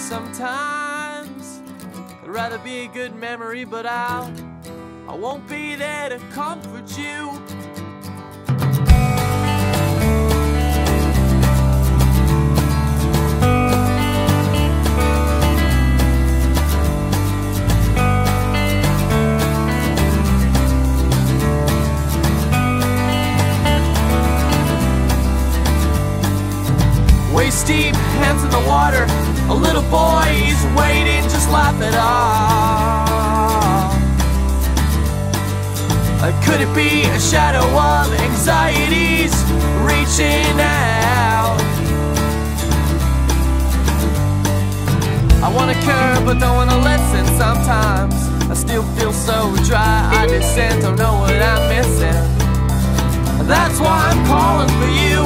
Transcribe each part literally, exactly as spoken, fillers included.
Sometimes I'd rather be a good memory, but I'll I won't be there to comfort you. Waist deep, hands in the water. A little boy, he's waiting, just laugh it off. Uh, Could it be a shadow of anxieties reaching out? I wanna curb but don't wanna listen. Sometimes I still feel so dry, I descend, don't know what I'm missing. That's why I'm calling for you.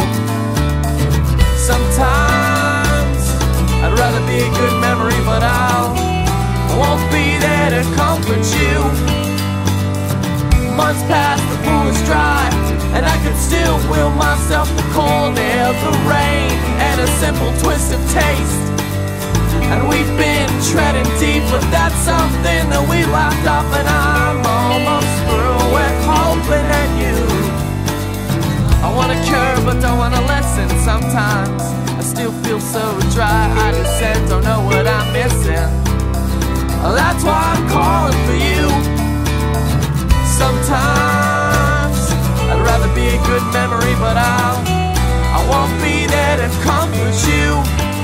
Sometimes I'd rather be a good memory, but I'll I won't be there to comfort you. Months pass, the pool is dry, and I could still will myself the cold air, the rain, and a simple twist of taste. And we've been treading deep, but that's something that we laughed off, and I'm almost through with hoping at you. I wanna curb but don't wanna listen. Sometimes I still feel so dry, I descend, don't know what I'm missing. That's why I'm calling for you. Sometimes I'd rather be a good memory, but I'll I won't be there to comfort you.